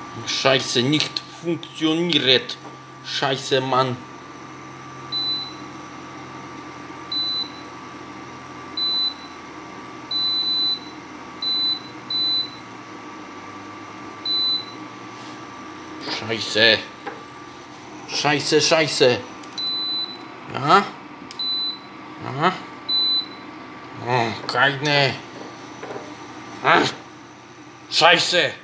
Scheiße, nicht funktioniert. Scheiße, Mann. Scheiße. Scheiße, scheiße. Ja? Ja? Oh, keine. Ah. Scheiße.